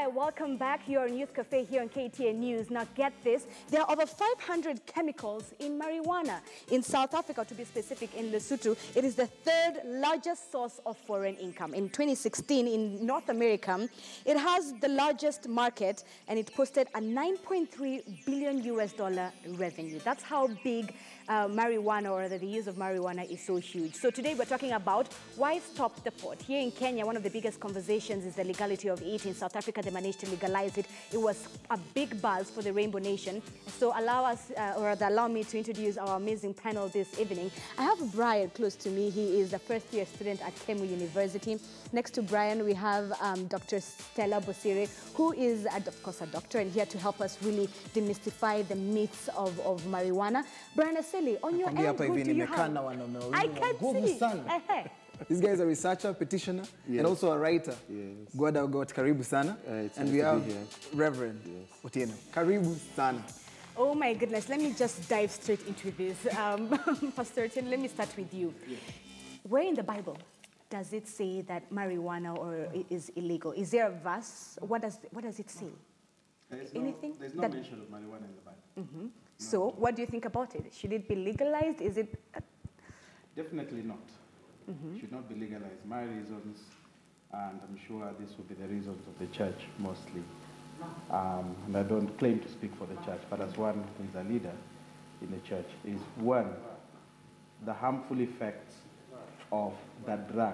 Hi, welcome back. You're on Youth Cafe here on KTN News. Now get this, there are over 500 chemicals in marijuana. In South Africa, to be specific, in Lesotho, it is the third largest source of foreign income. In 2016, in North America, it has the largest market and it posted a $9.3 billion revenue. That's how big marijuana, or the use of marijuana, is so huge. So today we're talking about why stop the pot. Here in Kenya, one of the biggest conversations is the legality of it. In South Africa, they managed to legalize it. It was a big buzz for the Rainbow Nation. So allow me to introduce our amazing panel this evening. I have Brian close to me. He is a first-year student at Kemu University. Next to Brian, we have Dr. Stella Bosire, who is, of course, a doctor, and here to help us really demystify the myths of marijuana. Brian Aseli, on your end, who do you have? I can see. This guy is a researcher, petitioner, and also a writer. Yes. God, karibu sana. And we have Reverend Otieno. Karibu sana. Oh my goodness, let me just dive straight into this. Pastor Otieno, let me start with you. Yes. Where in the Bible does it say that marijuana is illegal? Is there a verse? What does it say? Anything? There's no mention of marijuana in the Bible. Mm-hmm. So what do you think about it? Should it be legalized? Is it? Definitely not. Mm-hmm. Should not be legalized. My reasons, and I'm sure this will be the reasons of the church mostly, and I don't claim to speak for the church, but as one who is a leader in the church, is one, the harmful effects of the drug,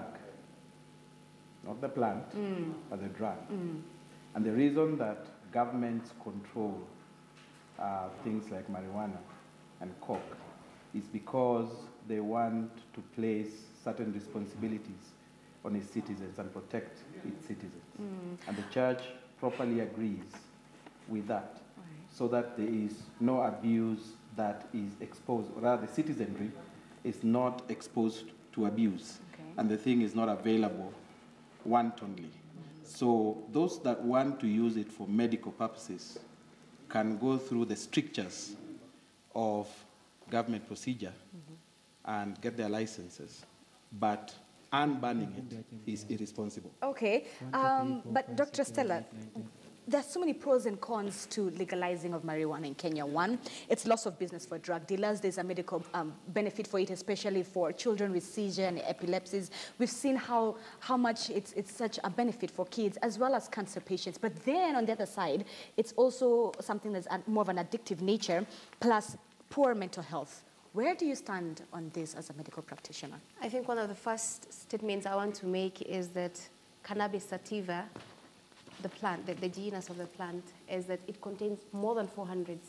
not the plant, but the drug. And the reason that governments control things like marijuana and coke is because they want to place certain responsibilities on its citizens and protect its citizens. And the church properly agrees with that, so that there is no abuse that is exposed, or rather the citizenry is not exposed to abuse, and the thing is not available wantonly. So those that want to use it for medical purposes can go through the strictures of government procedure and get their licenses, but unbanning it is irresponsible. Okay, but Dr. Stella, there's so many pros and cons to legalizing of marijuana in Kenya. One, it's loss of business for drug dealers. There's a medical benefit for it, especially for children with seizure and epilepsies. We've seen how much it's such a benefit for kids as well as cancer patients. But then on the other side, it's also something that's more of an addictive nature, plus poor mental health. Where do you stand on this as a medical practitioner? I think one of the first statements I want to make is that cannabis sativa, the plant, the genus of the plant, is that it contains more than 400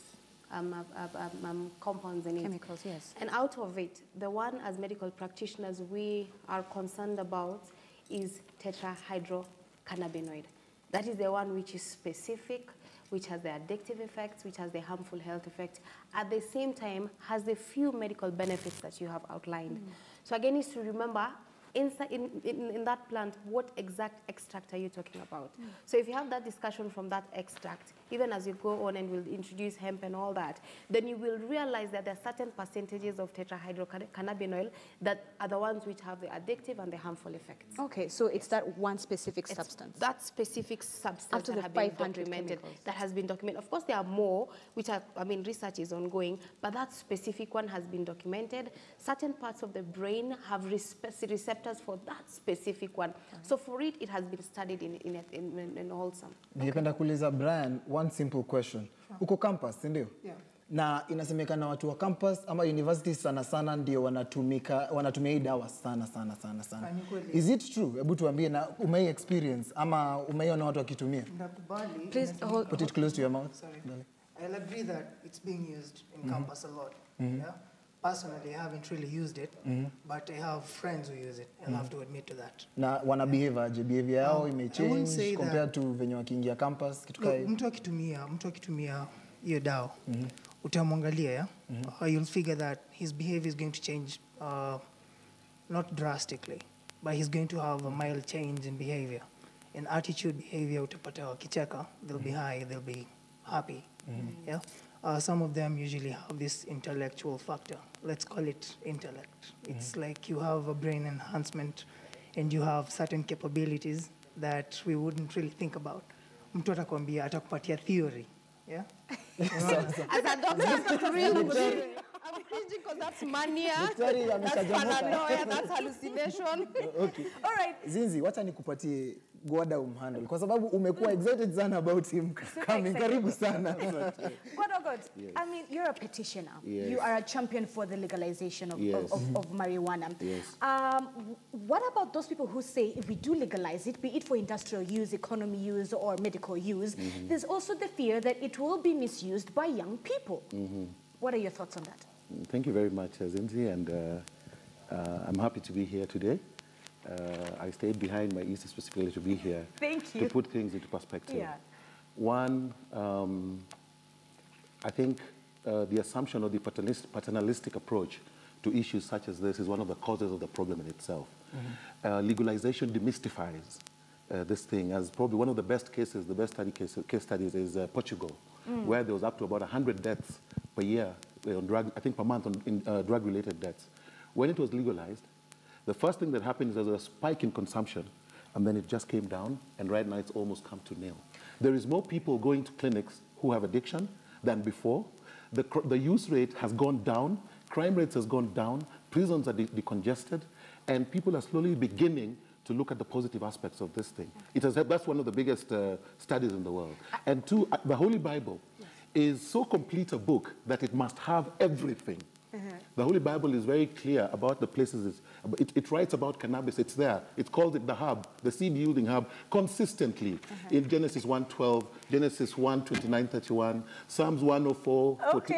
compounds in it. Chemicals, yes. And out of it, the one as medical practitioners we are concerned about is tetrahydrocannabinoid. That is the one which is specific, which has the addictive effects, which has the harmful health effects, at the same time has the few medical benefits that you have outlined. So again, is to remember, in that plant, what exact extract are you talking about? So if you have that discussion from that extract, even as you go on and we'll introduce hemp and all that, then you will realize that there are certain percentages of tetrahydrocannabinol that are the ones which have the addictive and the harmful effects. Okay, so it's that one specific substance. That specific substance after that the have 500 been documented, chemicals. that has been documented. Of course, there are more, which are, research is ongoing, but that specific one has been documented. Certain parts of the brain have receptors for that specific one. So for it, it has been studied in wholesome. Ningependa kuuliza Brian one simple question. Uko campus, ndio? Yeah. Na inasemekana watu wa campus ama university sana ndio wanatumia hii dawa sana. Is it true? Hebu tuambie, na umei experience ama umeiona watu wakitumia? Nakubali. Please put it close to your mouth. Sorry. I'll agree that it's being used in campus a lot. Yeah. Personally, I haven't really used it, but I have friends who use it, and I have to admit to that. Na wana behavior yao imechange compared to venye wakiingia campus kitu kai. Mtu akitumia hiyo dawa, utamwangalia, you'll figure that his behavior is going to change, not drastically, but he's going to have a mild change in behavior. In attitude, behavior, utapata wakicheka, they'll be high, they'll be happy. Yeah. Some of them usually have this intellectual factor. Let's call it intellect. It's like you have a brain enhancement and you have certain capabilities that we wouldn't really think about. mtu atakwambia, atakupatia theory. Yeah? As a doctor, really, I'm cringing because that's mania, that's paranoia, that's hallucination. Okay. All right. Zinzi, wacha nikupatie Gwada umhandle kwa sababu umekuwa excited sana about him coming. Karibu sana. God, yes. I mean, you're a petitioner. Yes. You are a champion for the legalization of, Yes. of marijuana. Yes. What about those people who say if we do legalize it, be it for industrial use, economy use, or medical use, there's also the fear that it will be misused by young people. What are your thoughts on that? Thank you very much, Zinzi, and I'm happy to be here today. I stayed behind my Easter specifically to be here. Thank you. To put things into perspective. Yeah. One, I think the assumption or the paternalistic approach to issues such as this is one of the causes of the problem in itself. Legalization demystifies this thing, as probably one of the best cases, the best case studies is Portugal, where there was up to about 100 deaths per year, on drug, I think per month, in drug-related deaths. When it was legalized, the first thing that happened is there was a spike in consumption, and then it just came down, and right now it's almost come to nil. There is more people going to clinics who have addiction than before. The use rate has gone down, crime rates has gone down, prisons are decongested, and people are slowly beginning to look at the positive aspects of this thing. That's one of the biggest studies in the world. And two, the Holy Bible is so complete a book that it must have everything. The Holy Bible is very clear about the places. It writes about cannabis. It's there. It calls it the hub, the seed-yielding hub, consistently in Genesis 1:12, Genesis 1:29-31, Psalms 104,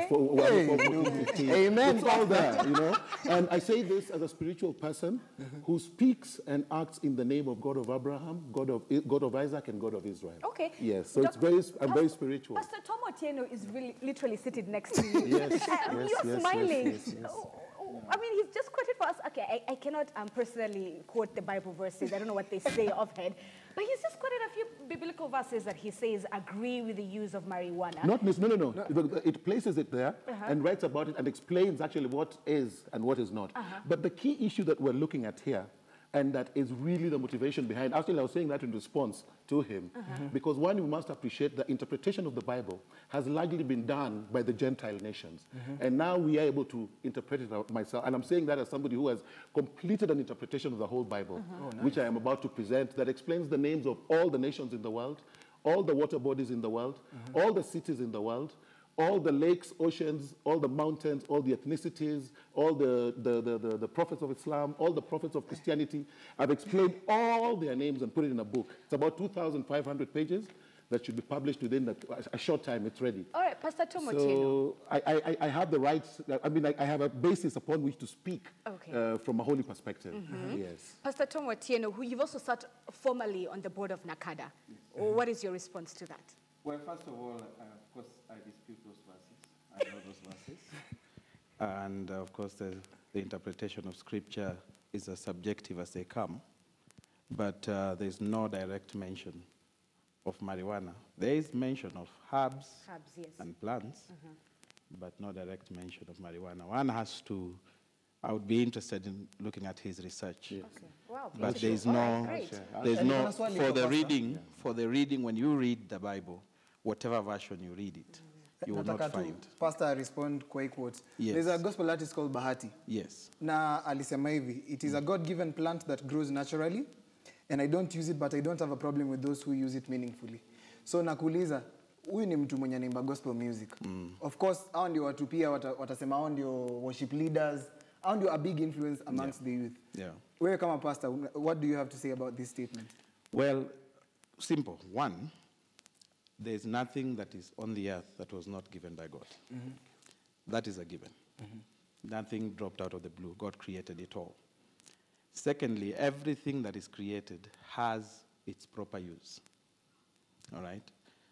104, Amen. It's all there, you know. And I say this as a spiritual person who speaks and acts in the name of God of Abraham, God of Isaac, and God of Israel. Okay. Yes. So I'm very spiritual. Pastor Tom Otieno is really literally sitting next to you. Yes. You're smiling. Yes. I mean, he's just quoted for us. Okay, I cannot personally quote the Bible verses. I don't know what they say offhand. But he's just quoted a few biblical verses that he says agree with the use of marijuana. No. It places it there and writes about it and explains actually what is and what is not. But the key issue that we're looking at here, and that is really the motivation behind, actually I was saying that in response to him, because one, we must appreciate the interpretation of the Bible has largely been done by the Gentile nations. And now we are able to interpret it myself. And I'm saying that as somebody who has completed an interpretation of the whole Bible, which I am about to present, that explains the names of all the nations in the world, all the water bodies in the world, all the cities in the world, all the lakes, oceans, all the mountains, all the ethnicities, all the prophets of Islam, all the prophets of Christianity. I've explained all their names and put it in a book. It's about 2,500 pages that should be published within a short time. It's ready. All right, Pastor Tom Otieno. So I have the rights, I have a basis upon which to speak from a holy perspective. Yes. Pastor Tom Otieno, who you've also sat formally on the board of NACADA. What is your response to that? Well, first of all, of course, I dispute those verses. I know those verses. And, of course, the interpretation of Scripture is as subjective as they come. But there's no direct mention of marijuana. There is mention of herbs yes. and plants, but no direct mention of marijuana. One has to, I would be interested in looking at his research. Yes. Okay. Wow, but there's no, for the reading, when you read the Bible, whatever version you read it, you will not find. Pastor respond kwa quote. Yes. There's a gospel artist called Bahati. Yes. Na alisema hivi, it is a God-given plant that grows naturally, and I don't use it, but I don't have a problem with those who use it meaningfully. So nakuuliza, huyu ni mtu mwenye anaimba gospel music. Of course, hao ndio watu pia watasema hao ndio worship leaders, hao ndio a big influence amongst the youth. Yeah. Wewe kama pastor, what do you have to say about this statement? Well, simple. One, there's nothing that is on the earth that was not given by God. That is a given. Nothing dropped out of the blue. God created it all. Secondly, everything that is created has its proper use. All right?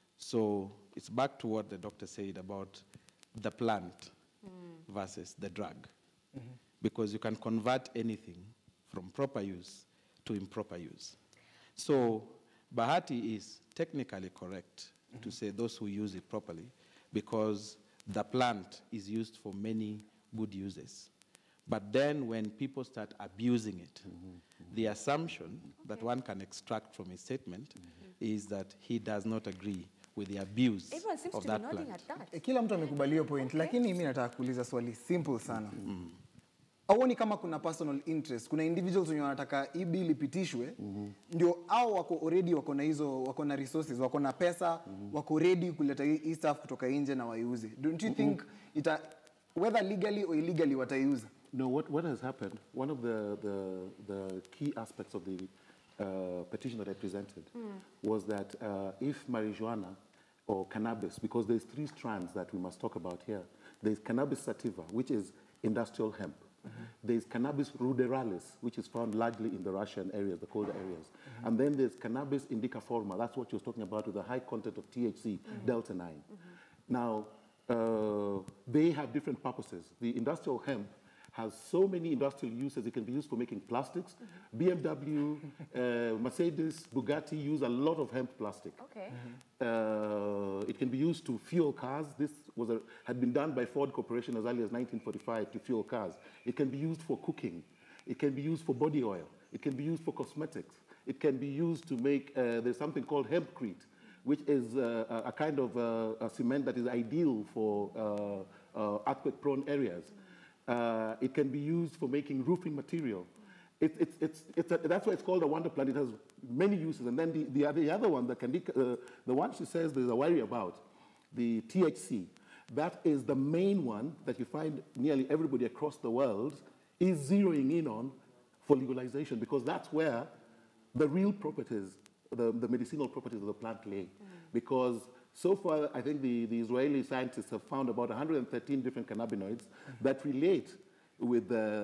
So it's back to what the doctor said about the plant versus the drug. Because you can convert anything from proper use to improper use. So Bahati is technically correct to say those who use it properly, because the plant is used for many good uses. But then when people start abusing it, the assumption that one can extract from his statement is that he does not agree with the abuse Everyone seems of to be that nodding plant. at that. Kila mtu amekubali hiyo point, lakini mimi nataka kuuliza swali simple sana. Auoni kama kuna personal interest, kuna individuals wenye wanataka hii bill ipitishwe, ndio au wako already wako na hizo, wako na resources, wako na pesa, wako ready kuleta hii stuff kutoka nje na waiuze. Don't you think whether legally or illegally wataiuza? No, what has happened, one of the key aspects of the petition that I presented was that if marijuana or cannabis, because there's 3 strands that we must talk about here. There's cannabis sativa, which is industrial hemp. There's cannabis ruderalis, which is found largely in the Russian areas, the colder areas. And then there's cannabis indica-forma. That's what you're talking about with the high content of THC, delta 9. Now, they have different purposes. The industrial hemp has so many industrial uses. It can be used for making plastics. BMW, Mercedes, Bugatti use a lot of hemp plastic. Okay. It can be used to fuel cars. This had been done by Ford Corporation as early as 1945 to fuel cars. It can be used for cooking. It can be used for body oil. It can be used for cosmetics. It can be used to make, there's something called hempcrete, which is a kind of a cement that is ideal for earthquake-prone areas. It can be used for making roofing material. That's why it's called a wonder plant. It has many uses. And then the other one that can be, the one she says there's a worry about, the THC, that is the main one that you find nearly everybody across the world is zeroing in on for legalization, because that's where the real properties, the medicinal properties of the plant lay. Because so far, I think the Israeli scientists have found about 113 different cannabinoids that relate with the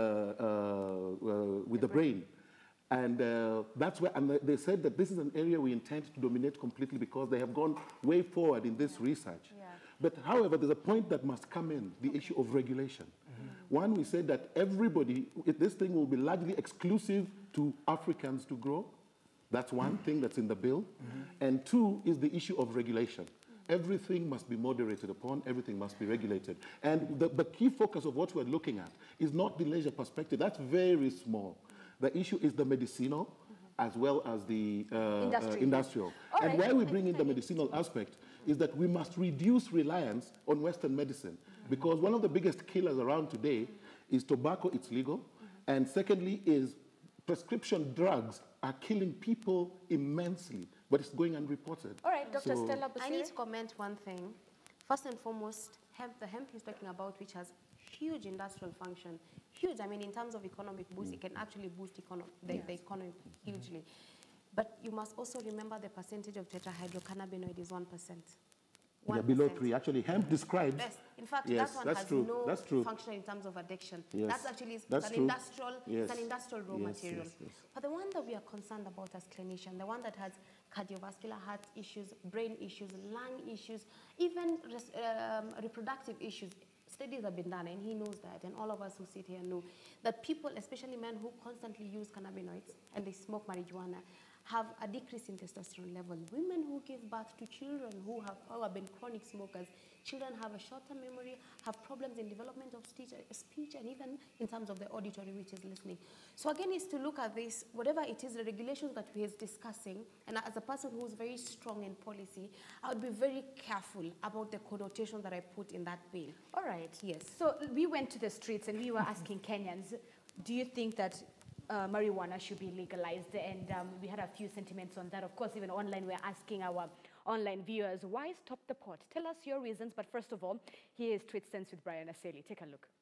brain. And that's where, and they said that this is an area we intend to dominate completely because they have gone way forward in this research. Yeah. But however, there's a point that must come in, the issue of regulation. One, we said that everybody, this thing will be largely exclusive to Africans to grow. That's one thing that's in the bill. And 2 is the issue of regulation. Everything must be moderated upon, everything must be regulated. And the key focus of what we're looking at is not the leisure perspective. That's very small. The issue is the medicinal as well as the industrial. And why we bring in the medicinal aspect is that we must reduce reliance on Western medicine. Because one of the biggest killers around today is tobacco, it's legal. And secondly is prescription drugs are killing people immensely, but it's going unreported. All right, Dr. Stella Busire. I need to comment one thing. First and foremost, the hemp he's talking about, which has huge industrial function, huge. I mean, in terms of economic boost, it can actually boost the economy hugely. But you must also remember the percentage of tetrahydrocannabinoid is 1%. Yeah, below 3. Actually, hemp describes. Yes. In fact, yes, that one that's has true. no That's true. function in terms of addiction. Yes. That's actually That's an true. industrial, Yes. it's an industrial raw Yes, material. yes, yes. But the one that we are concerned about as clinicians, the one that has cardiovascular heart issues, brain issues, lung issues, even reproductive issues. Studies have been done, and he knows that, and all of us who sit here know that people, especially men who constantly use cannabinoids and they smoke marijuana, have a decrease in testosterone level. Women who give birth to children who have been chronic smokers, children have a shorter memory, have problems in development of speech, and even in terms of the auditory, which is listening. So again, is to look at this, whatever it is, the regulations that we are discussing, and as a person who's very strong in policy, I would be very careful about the connotation that I put in that bill. All right. Yes. So we went to the streets and we were asking Kenyans, do you think that marijuana should be legalized? And we had a few sentiments on that. Of course, even online, we're asking our online viewers, why stop the pot? Tell us your reasons. But first of all, here is Tweet Sense with Brian Aseli. Take a look.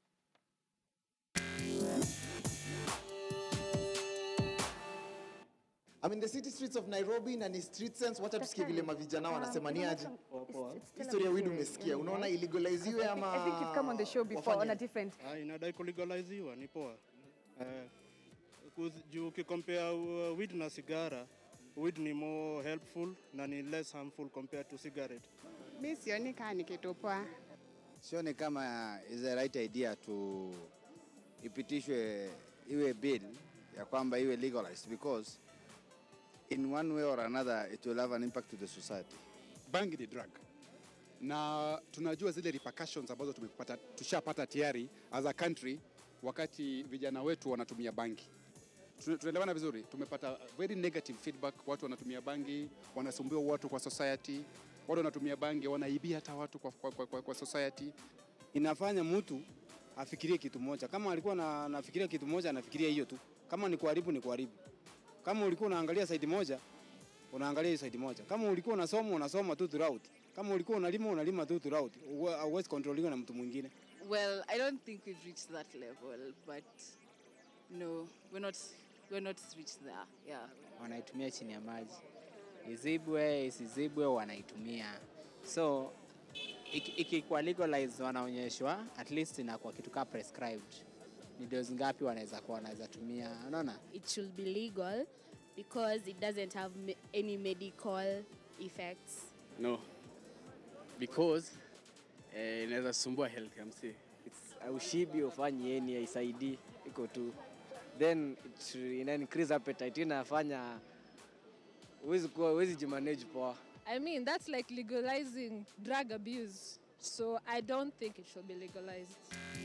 I'm in the city streets of Nairobi na ni street sense. Wacha tusikie vile mavijana wanasema ni aje. Historia wewe umesikia. Unaona illegaliziwe ama I think you've come on the show before on a different. Inadai kulegaliziwa ni poa. Juu ukikompare weed na sigara, weed ni more helpful na ni less harmful compared to cigarette. Mimi sioni kama ni kitu poa. Sioni kama is the right idea to ipitishwe iwe bill ya kwamba iwe legalized, because in one way or another it will have an impact to the society. Bangi ni drug. Na tunajua zile repercussions ambazo tushapata tayari as a country wakati vijana wetu wanatumia bangi. Tunaelewana vizuri? Tumepata very negative feedback, watu wanatumia bangi, wanasumbua watu kwa society, watu wanatumia bangi, wanaibia hata watu kwa society. Inafanya mtu afikirie kitu moja. Kama alikuwa anafikiria kitu moja, anafikiria hiyo tu. Kama ni kuharibu, ni kuharibu. Kama ulikuwa unaangalia side moja, unaangalia hiyo side moja. Kama ulikuwa unasoma tu throughout. Kama ulikuwa unalima tu throughout. Hauwezi controliwa na mtu mwingine. Well, I don't think we've reached that level, but no, we're not reached there. Yeah. Wanaitumia chini ya maji. Izibwe, isizibwe wanaitumia. So ikikuwa legalized wanaonyeshwa at least inakuwa kitu kama prescribed. Ni dose ngapi wanaweza tumia, unaona? It should be legal because it doesn't have any medical effects. No. Because inaweza sumbua health ya msee. Ushibi ufanye yeni isaidi iko tu. Then it increase appetite, inafanya uwezi jimanage poa. I mean, that's like legalizing drug abuse. So I don't think it should be legalized.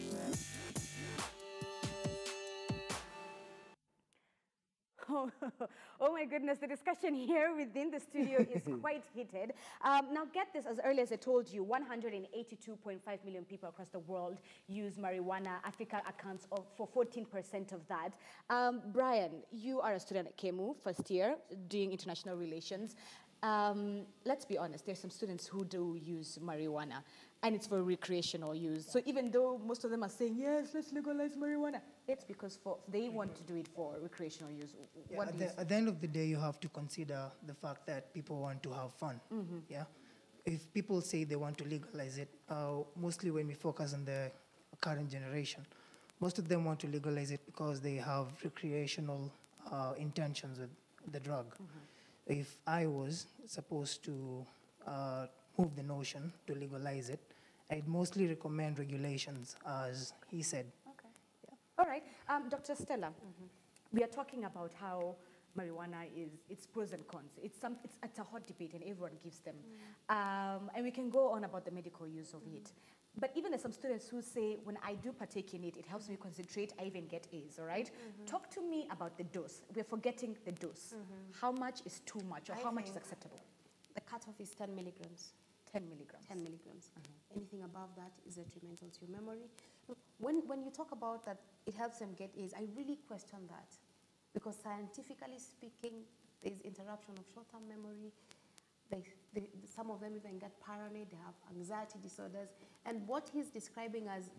Oh my goodness, the discussion here within the studio is quite heated. Now get this, as early as I told you, 182.5 million people across the world use marijuana. Africa accounts for 14% of that. Brian, you are a student at KMU, first year, doing international relations. Let's be honest, there's some students who do use marijuana, and it's for recreational use. So even though most of them are saying, yes, let's legalize marijuana, it's because they want to do it for recreational use. Yeah, at the end of the day, you have to consider the fact that people want to have fun. Mm-hmm. Yeah, if people say they want to legalize it, mostly when we focus on the current generation, most of them want to legalize it because they have recreational intentions with the drug. Mm-hmm. If I was supposed to move the notion to legalize it, I'd mostly recommend regulations, as he said. Okay. Yeah. All right. Dr. Stella, we are talking about how marijuana its pros and cons. It's a hot debate, and everyone gives them. And we can go on about the medical use of it. But even there's some students who say, when I do partake in it, it helps me concentrate, I even get A's, all right? Talk to me about the dose. We're forgetting the dose. How much is too much, or how much is acceptable? The cutoff is 10 milligrams. 10 milligrams. 10 milligrams. Anything above that is detrimental to your memory. When you talk about that, it helps them get A's, I really question that. Because scientifically speaking, there's interruption of short-term memory. Some of them even get paranoid, they have anxiety disorders. And what he's describing as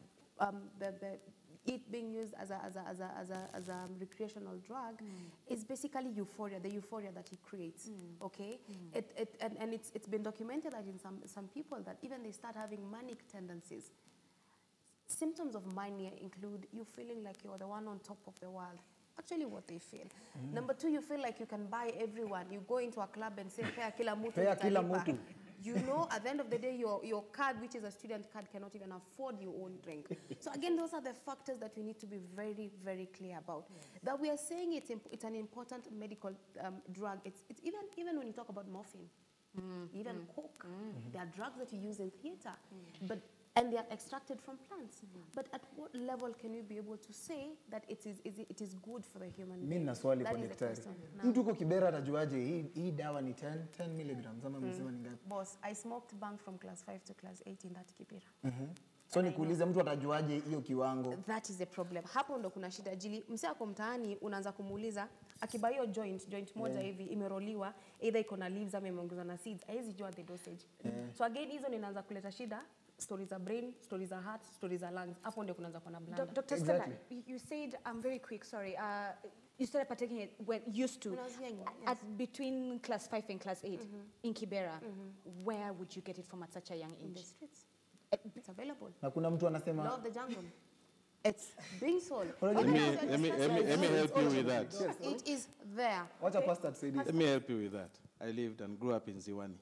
it being used as a recreational drug is basically euphoria, the euphoria that it creates, okay? And it's been documented that in some people that even they start having manic tendencies. Symptoms of mania include you feeling like you're the one on top of the world. Actually what they feel. Number two, you feel like you can buy everyone. You go into a club and say, "Pea kila mutu." Pea kila mutu. You know, at the end of the day, your card, which is a student card, cannot even afford your own drink. So again, those are the factors that we need to be very, very clear about. That we are saying it's an important medical drug. It's even when you talk about morphine, even coke, there are drugs that you use in theater, and they are extracted from plants. But at what level can you be able to say that it is good for the human being? Mimi na swali kwa daktari. Mtu uko Kibera atajuaje hii dawa ni 10 milligrams ama msema ni ngapi? Boss, I smoked bang from class 5 to class 8 in that Kibera. So nikuulize mtu atajuaje hiyo kiwango? That is the problem. Hapo ndo kuna shida. Jili msee ako mtaani unaanza kumuuliza akiba hiyo joint moja hivi imeroliwa either iko na leaves ama imeongezwa na seeds. Haizi jua the dosage. So again hizo ninaanza kuleta shida. Stories are brain, stories are heart, stories are lungs. Hapo ndio kunaanza kuwa na blanda. Dr. Stella, you said, I'm very quick, sorry. You started partaking it when used to at between class 5 and class 8 in Kibera. Where would you get it from at such a young age? In the streets. It's available. Na kuna mtu anasema Law of the jungle. It's being sold. Let me help you with that. It is there. What a pastor said. Let me help you with that. I lived and grew up in Ziwani.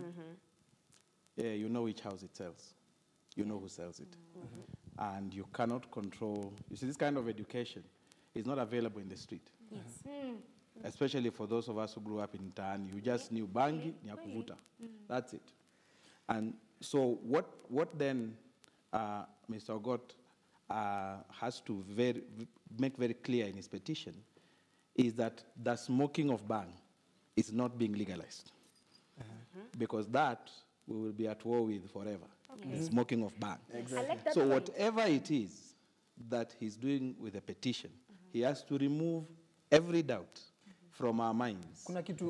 Yeah, you know which house it sells. You know who sells it. And you cannot control. You see, this kind of education is not available in the street. Yes. Especially for those of us who grew up in town. You just knew bangi, nyakuvuta. That's it. And so what then, Mr. Ogot, has to make very clear in his petition is that the smoking of bang is not being legalized. Because that we will be at war with forever. Okay. The smoking of bang. Exactly. I like that So point. whatever it is that he's doing with the petition, he has to remove every doubt from our minds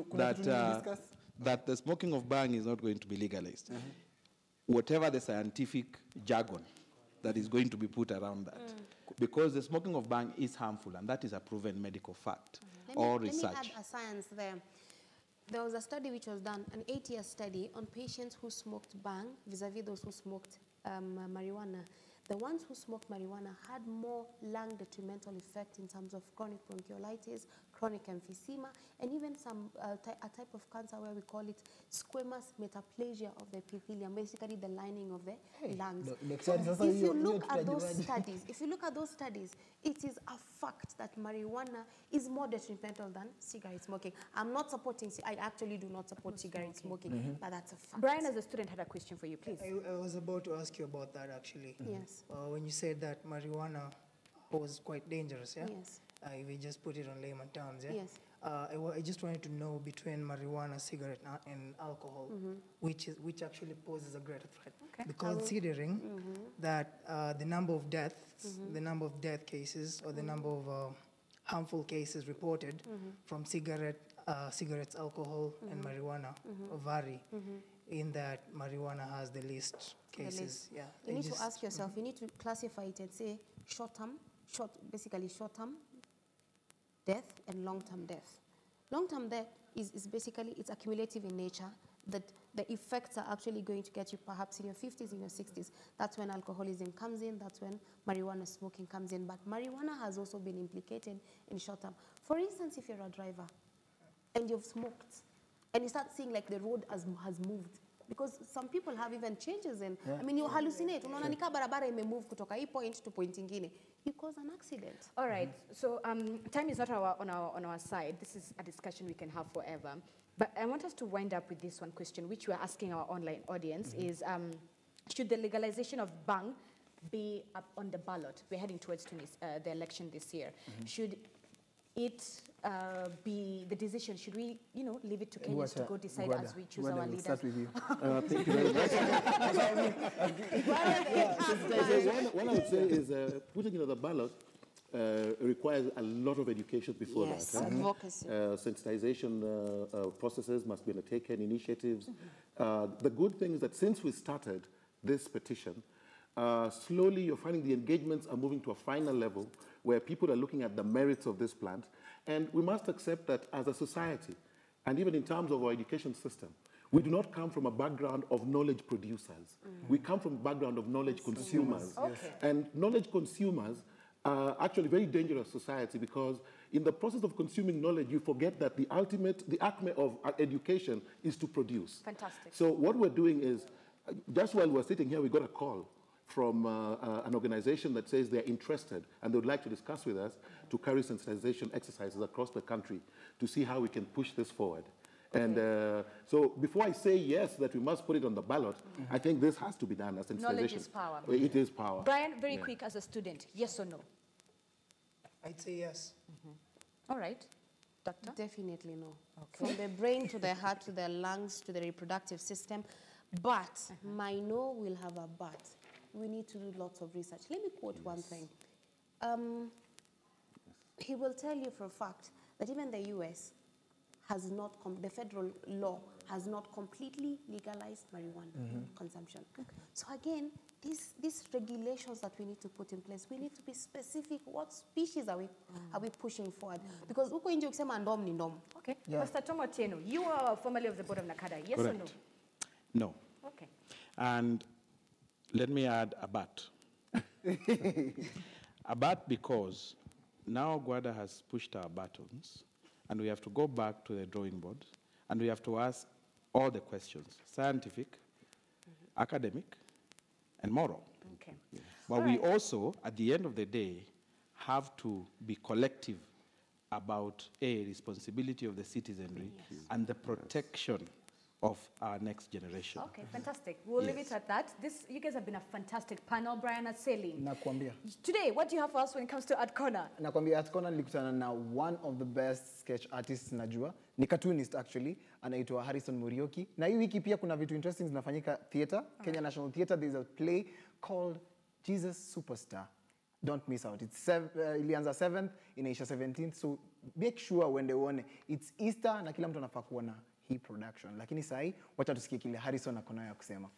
that the smoking of bang is not going to be legalized. Whatever the scientific jargon that is going to be put around that. Because the smoking of bang is harmful, and that is a proven medical fact or research. Let me add a science there. There was a study which was done, an 8-year study on patients who smoked bang vis-a-vis those who smoked marijuana. The ones who smoked marijuana had more lung detrimental effect in terms of chronic bronchiolitis, chronic emphysema, and even some a type of cancer where we call it squamous metaplasia of the epithelium, basically the lining of the lungs. If you look at those studies, it is a fact that marijuana is more detrimental than cigarette smoking. I'm not supporting, I actually do not support cigarette smoking, but that's a fact. Brian, as a student, had a question for you, please. I was about to ask you about that, actually. Yes. When you said that marijuana was quite dangerous, yeah? Yes. If we just put it on layman terms, yeah? Yes. I just wanted to know between marijuana, cigarette, and alcohol, which actually poses a greater threat. Okay. Considering that the number of deaths, the number of death cases, or the number of harmful cases reported from cigarettes, alcohol, and marijuana vary. In that marijuana has the least cases. Yeah. You need to ask yourself, you need to classify it and say basically short-term death and long-term death. Long-term death is basically, it's accumulative in nature, that the effects are actually going to get you perhaps in your 50s, in your 60s. That's when alcoholism comes in, that's when marijuana smoking comes in. But marijuana has also been implicated in short-term. For instance, if you're a driver and you've smoked, and you start seeing like the road has moved, because some people have even changes in, I mean, you hallucinate. Unaona nika barabara imemove kutoka hii point to point ingine. You cause an accident. All right. So time is not on our side. This is a discussion we can have forever. But I want us to wind up with this one question, which we're asking our online audience, is should the legalization of bang be up on the ballot? We're heading towards the election this year. Should it be the decision? Should we, leave it to Kenyans to go decide as we choose our leaders? Start with you. Thank you very much. One I would say is putting it on the ballot requires a lot of education before that. Advocacy. Sensitization processes must be undertaken, initiatives. The good thing is that since we started this petition, slowly you're finding the engagements are moving to a final level where people are looking at the merits of this plant. And we must accept that as a society, and even in terms of our education system, we do not come from a background of knowledge producers. We come from a background of knowledge consumers. Okay. And knowledge consumers are actually very dangerous society, because in the process of consuming knowledge, you forget that the acme of education is to produce. Fantastic. So what we're doing is, just while we're sitting here, we got a call from an organization that says they're interested and they would like to discuss with us to carry sensitization exercises across the country to see how we can push this forward. And so before I say yes, that we must put it on the ballot, I think this has to be done as sensitization. Knowledge is power. It is power. Brian, very quick as a student, yes or no? I'd say yes. All right. Doctor? Definitely no. Okay. From the brain to the heart to the lungs to the reproductive system. But my no will have a but. We need to do lots of research. Let me quote one thing. He will tell you for a fact that even the US has not, the federal law has not completely legalized marijuana consumption. So again, these regulations that we need to put in place, we need to be specific. What species are we pushing forward? Because uko nje ukisema ndom ni ndom. Okay. Pastor Tom Otieno, you are formerly of the board of NACADA. Yes or no? No. Okay. And let me add a but. A but because now Gwada has pushed our buttons, and we have to go back to the drawing board, and we have to ask all the questions, scientific, academic, and moral. Okay. But we also, at the end of the day, have to be collective about responsibility of the citizenry and the protection of our next generation. Okay, fantastic. We'll leave it at that. You guys have been a fantastic panel, Brian and Celine. Nakwambia. Today, what do you have for us when it comes to Art Corner? Nakwambia Art Corner nilikutana na one of the best sketch artists najua. Ni cartoonist actually, anaitwa Harrison Murioki. Na hii wiki pia kuna vitu interesting zinafanyika theater, Kenya National Theatre. There's a play called Jesus Superstar. Don't miss out. It's ilianza 7th, inaisha 17th. So make sure uende uone. It's Easter na kila mtu anafaa kuona hii production. Lakini sahi wacha tusikie kile Harrison akonayo ya kusema.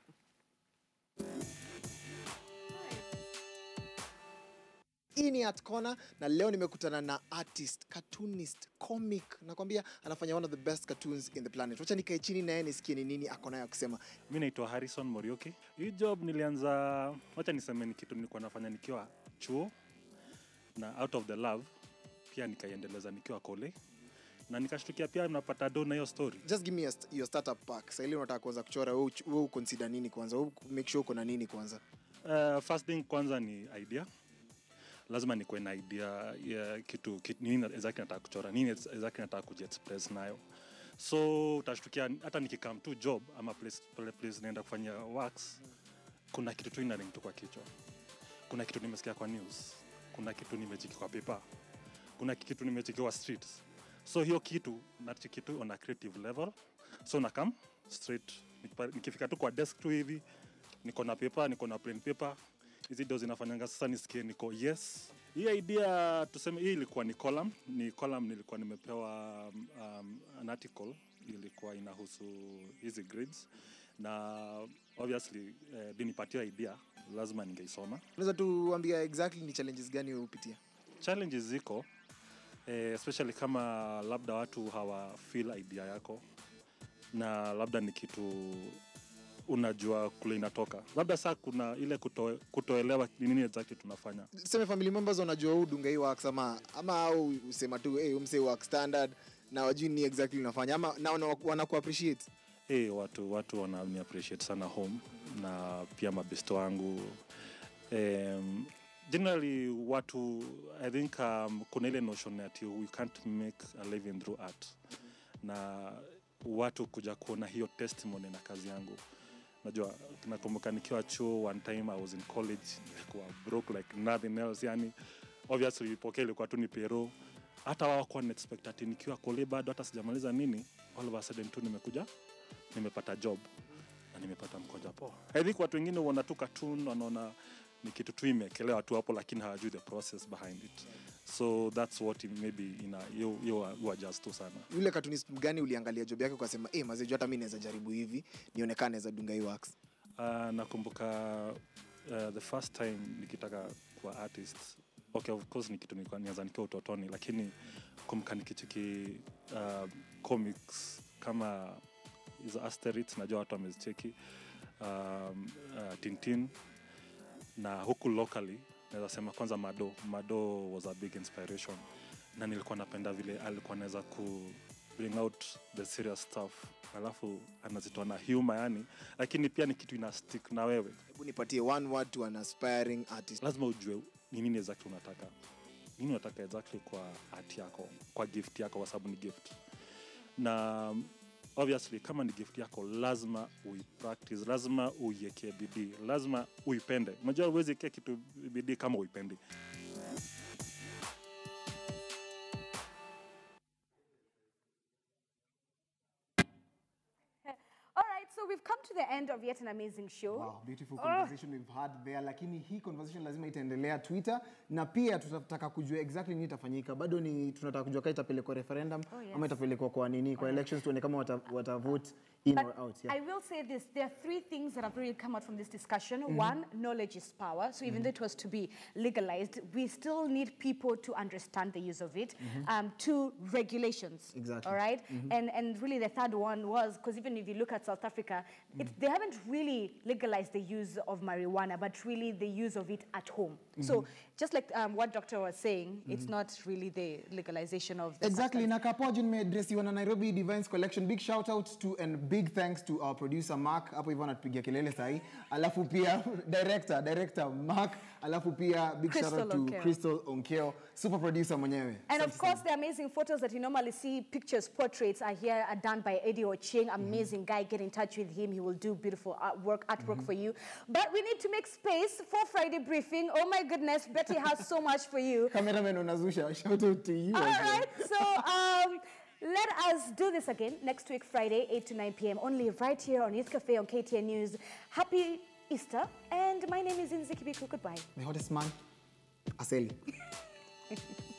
Hii ni Art Corner na leo nimekutana na artist, cartoonist, comic. Nakwambia anafanya one of the best cartoons in the planet. Wacha nikae chini na yeye nisikie ni nini akonayo kusema. Mimi naitwa Harrison Murioki. Hii job nilianza, wacha niseme ni kitu nilikuwa nafanya nikiwa chuo na out of the love pia nikaiendeleza nikiwa kole. Na nikashtukia pia napata do na hiyo story. Just give me your startup pack. Sasa ile unataka kuanza kuchora, wewe consider nini kwanza? Wewe make sure uko na nini kwanza? First thing kwanza ni idea. Lazima nikuwe na idea ya kitu nini exactly nataka kuchora, nini exactly nataka kujiexpress nayo. So utashtukia hata nikikam tu job ama place naenda kufanya works, kuna kitu tu inaring tu kwa kichwa. Kuna kitu nimesikia kwa news, kuna kitu nimechiki kwa paper, kuna kitu nimechiki kwa streets. So hiyo kitu nachiki tu on a creative level. So nakam straight nikifika tu kwa desk tu hivi, niko na paper, niko na plain paper. Hizi ndo zinafanyanga sasa nisikie niko yes. Hii idea tuseme hii ilikuwa ni column nilikuwa nimepewa an article ilikuwa inahusu hizi grids na obviously dinipatia idea lazima ningeisoma. Unaweza tuambia exactly ni challenges gani wewe upitia? Challenges ziko especially kama labda watu hawa feel idea yako na labda ni kitu unajua kule inatoka. Labda saa kuna ile kutoelewa nini exactly tunafanya. Sema family members wanajua udunga hii works ama au usema tu umse work standard na wajui ni exactly unafanya ama na wanaku appreciate. Watu wana appreciate sana home na pia mabesto wangu. Generally watu I think kuna ile notion that we can't make a living through art. Na watu kuja kuona hiyo testimony na kazi yangu. Najua nakumbuka nikiwa chuo one time I was in college, nilikuwa broke like nothing else, yani obviously ipokea ilikuwa tu ni pero. Hata wao kwa expect ati nikiwa kole bado hata sijamaliza nini, all of a sudden tu nimepata job na nimepata mkoja poa. I think watu wengine wana tu cartoon wanaona ni kitu tu imekelewa tu hapo lakini hawajui the process behind it. So that's what maybe you adjust to sana. Yule cartoonist gani uliangalia job yake ukasema mazejo hata mimi naweza jaribu hivi nionekane naweza dunga hii works? Nakumbuka the first time nikitaka kuwa artist. Okay, of course ni kitu nianza nikiwa utotoni lakini kumbuka nikicheki comics kama is Asterix najua watu wamezicheki Tintin na huku locally naweza sema kwanza Mado was a big inspiration na nilikuwa napenda vile alikuwa anaweza ku bring out the serious stuff alafu anazitoa na humor yani lakini pia ni kitu ina stick na wewe. Hebu nipatie one word to an aspiring artist. Lazima ujue ni nini exactly unataka. Nini unataka exactly kwa art yako, kwa gift yako kwa sababu ni gift. Na obviously kama ni gift yako lazima uipractice, lazima uiweke bidii, lazima uipende. Unajua huwezi weka kitu bidii kama uipendi. So we've come to the end of yet an amazing show. Wow, beautiful conversation we've had there. Lakini hii conversation lazima itaendelea Twitter na pia tutataka kujua exactly nini itafanyika. Bado ni tunataka kujua kama itapelekwa referendum ama itapelekwa kwa nini kwa elections tuone kama wata vote in or out. I will say this, there are three things that have really come out from this discussion. One, knowledge is power. So even though it was to be legalized, we still need people to understand the use of it. Two, regulations. Exactly. All right? And really the third one was, because even if you look at South Africa, they haven't really legalized the use of marijuana, but really the use of it at home. So just like what Doctor was saying, it's not really the legalization of the Exactly. Na kapoji nimeaddressiwa na Nairobi Divines Collection. Big shout out to and big thanks to our producer Mark, hapo hivyo anatupigia kelele sahi. Alafu pia director Mark, alafu pia big shout out to Crystal Onkeo, super producer mwenyewe. And of course, the amazing photos that you normally see, pictures, portraits are here, are done by Eddie Ochieng, amazing guy. Get in touch with him. He will do beautiful artwork for you. But we need to make space for Friday briefing. Oh my goodness, Betty has so much for you. Cameraman Onazusha, shout out to you. All right, so let us do this again next week, Friday, 8 to 9 p.m. Only right here on Youth Cafe on KTN News. Happy Easter, and my name is Inzi Kibiku. Goodbye. The hottest man, Aseli.